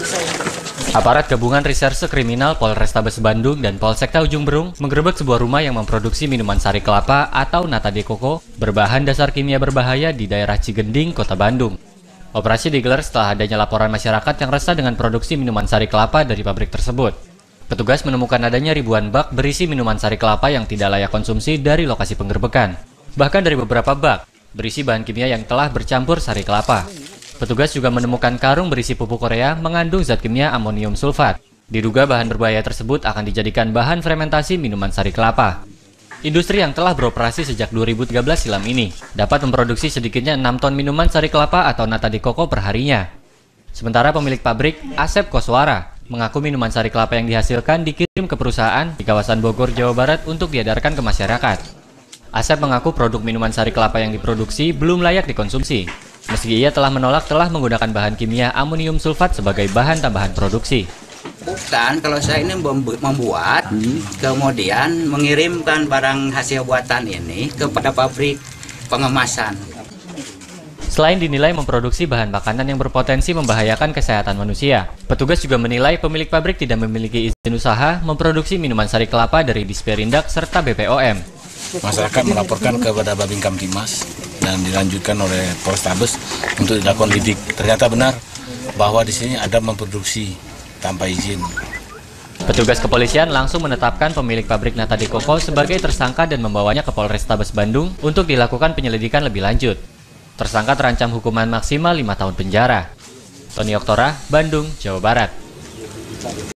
Aparat Gabungan Reserse Kriminal Polrestabes Bandung dan Polsekta Ujung Berung menggerebek sebuah rumah yang memproduksi minuman sari kelapa atau Nata de Coco berbahan dasar kimia berbahaya di daerah Cigending, Kota Bandung. Operasi digelar setelah adanya laporan masyarakat yang resah dengan produksi minuman sari kelapa dari pabrik tersebut. Petugas menemukan adanya ribuan bak berisi minuman sari kelapa yang tidak layak konsumsi dari lokasi penggerbekan. Bahkan dari beberapa bak berisi bahan kimia yang telah bercampur sari kelapa. Petugas juga menemukan karung berisi pupuk Korea mengandung zat kimia amonium sulfat. Diduga bahan berbahaya tersebut akan dijadikan bahan fermentasi minuman sari kelapa. Industri yang telah beroperasi sejak 2013 silam ini dapat memproduksi sedikitnya 6 ton minuman sari kelapa atau Nata de Coco per harinya. Sementara pemilik pabrik, Asep Koswara, mengaku minuman sari kelapa yang dihasilkan dikirim ke perusahaan di kawasan Bogor, Jawa Barat untuk diedarkan ke masyarakat. Asep mengaku produk minuman sari kelapa yang diproduksi belum layak dikonsumsi. Meski ia telah menolak menggunakan bahan kimia amonium sulfat sebagai bahan tambahan produksi. Bukan, kalau saya ini membuat, kemudian mengirimkan barang hasil buatan ini kepada pabrik pengemasan. Selain dinilai memproduksi bahan makanan yang berpotensi membahayakan kesehatan manusia, petugas juga menilai pemilik pabrik tidak memiliki izin usaha memproduksi minuman sari kelapa dari Disperindak serta BPOM. Masyarakat melaporkan kepada Babin Kamtimas dan dilanjutkan oleh Polrestabes untuk dilakukan lidik. Ternyata benar bahwa di sini ada memproduksi tanpa izin. Petugas kepolisian langsung menetapkan pemilik pabrik Nata de Coco sebagai tersangka dan membawanya ke Polrestabes Bandung untuk dilakukan penyelidikan lebih lanjut. Tersangka terancam hukuman maksimal 5 tahun penjara. Tony Oktora, Bandung, Jawa Barat.